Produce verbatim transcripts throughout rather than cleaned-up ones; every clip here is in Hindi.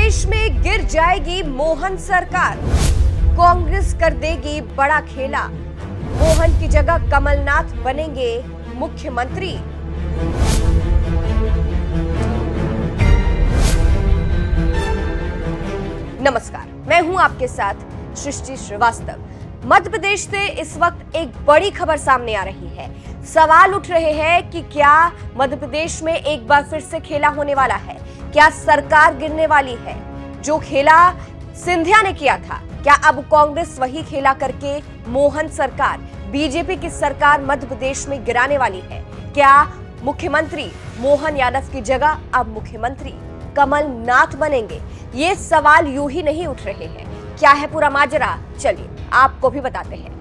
प्रदेश में गिर जाएगी मोहन सरकार, कांग्रेस कर देगी बड़ा खेला, मोहन की जगह कमलनाथ बनेंगे मुख्यमंत्री। नमस्कार, मैं हूं आपके साथ सृष्टि श्रीवास्तव। मध्य प्रदेश से इस वक्त एक बड़ी खबर सामने आ रही है। सवाल उठ रहे हैं कि क्या मध्य प्रदेश में एक बार फिर से खेला होने वाला है? क्या सरकार गिरने वाली है? जो खेला सिंधिया ने किया था, क्या अब कांग्रेस वही खेला करके मोहन सरकार, बीजेपी की सरकार मध्य प्रदेश में गिराने वाली है? क्या मुख्यमंत्री मोहन यादव की जगह अब मुख्यमंत्री कमलनाथ बनेंगे? ये सवाल यूं ही नहीं उठ रहे हैं। क्या है पूरा माजरा, चलिए आपको भी बताते हैं।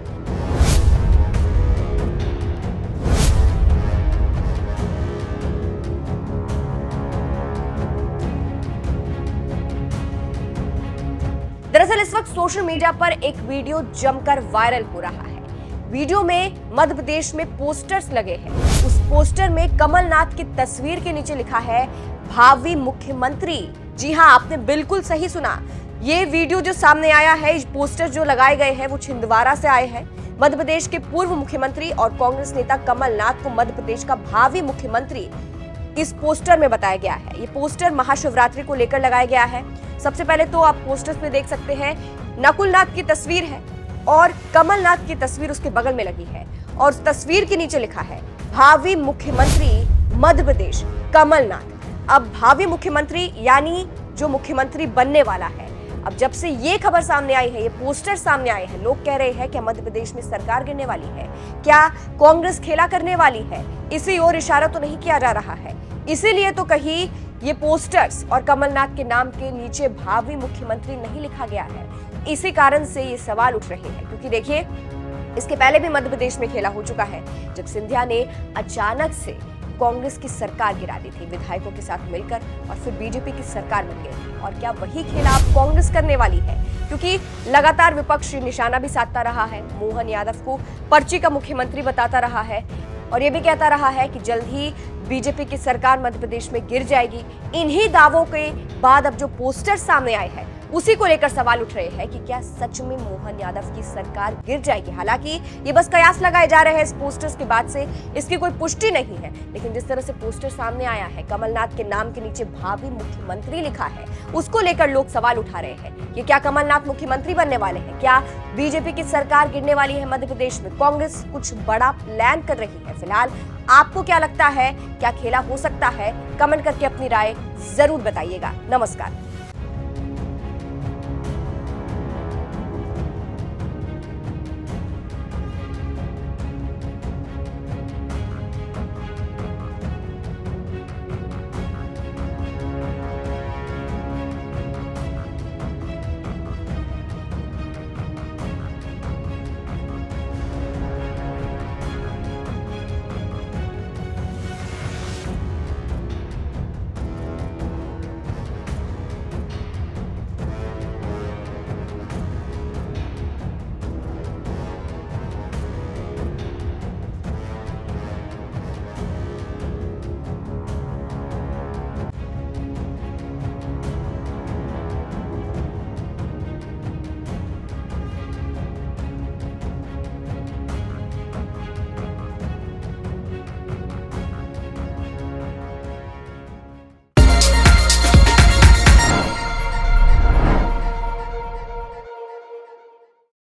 दरअसल इस वक्त सोशल मीडिया पर एक वीडियो जमकर वायरल हो रहा है। वीडियो में मध्य प्रदेश में पोस्टर्स लगे हैं। उस पोस्टर में कमलनाथ की तस्वीर के नीचे लिखा है भावी मुख्यमंत्री। जी हां, आपने बिल्कुल सही सुना। ये वीडियो जो सामने आया है, पोस्टर जो लगाए गए हैं वो छिंदवाड़ा से आए हैं। मध्य प्रदेश के पूर्व मुख्यमंत्री और कांग्रेस नेता कमलनाथ को मध्य प्रदेश का भावी मुख्यमंत्री इस पोस्टर में बताया गया है। ये पोस्टर महाशिवरात्रि को लेकर लगाया गया है। सबसे पहले तो आप पोस्टर्स में देख सकते हैं नकुलनाथ की तस्वीर है और कमलनाथ की तस्वीर उसके बगल में लगी है और उस तस्वीर के नीचे लिखा है भावी मुख्यमंत्री मध्य प्रदेश कमलनाथ। अब भावी मुख्यमंत्री यानी जो मुख्यमंत्री बनने वाला है। अब जब से ये खबर सामने आई है, ये पोस्टर सामने आए हैं, लोग कह रहे हैं कि मध्य प्रदेश में सरकार गिरने वाली है, क्या कांग्रेस खेला करने वाली है? इसी ओर इशारा तो नहीं किया जा रहा है। इसीलिए तो कहीं ये पोस्टर्स और कमलनाथ के नाम के नीचे भावी मुख्यमंत्री नहीं लिखा गया है। इसी कारण से ये सवाल उठ रहे हैं, क्योंकि देखिए इसके पहले भी मध्य प्रदेश में खेला हो चुका है, जब सिंधिया ने अचानक से कांग्रेस की सरकार गिरा दी थी विधायकों के साथ मिलकर और फिर बीजेपी की सरकार बन गई। और क्या वही खेला अब कांग्रेस करने वाली है? क्योंकि लगातार विपक्ष निशाना भी साधता रहा है, मोहन यादव को पर्ची का मुख्यमंत्री बताता रहा है और ये भी कहता रहा है कि जल्द ही बीजेपी की सरकार मध्य प्रदेश में गिर जाएगी। इन्हीं दावों के बाद अब जो पोस्टर सामने आए हैं उसी को लेकर सवाल उठ रहे हैं कि क्या सच में मोहन यादव की सरकार गिर जाएगी। हालांकि ये बस कयास लगाए जा रहे हैं इस पोस्टर्स के बाद से, इसकी कोई पुष्टि नहीं है। लेकिन जिस तरह से पोस्टर सामने आया है, कमलनाथ के नाम के नीचे भावी मुख्यमंत्री लिखा है, उसको लेकर लोग सवाल उठा रहे हैं कि क्या कमलनाथ मुख्यमंत्री बनने वाले हैं? क्या बीजेपी की सरकार गिरने वाली है मध्य प्रदेश में? कांग्रेस कुछ बड़ा प्लान कर रही है? फिलहाल आपको क्या लगता है, क्या खेला हो सकता है? कमेंट करके अपनी राय जरूर बताइएगा। नमस्कार।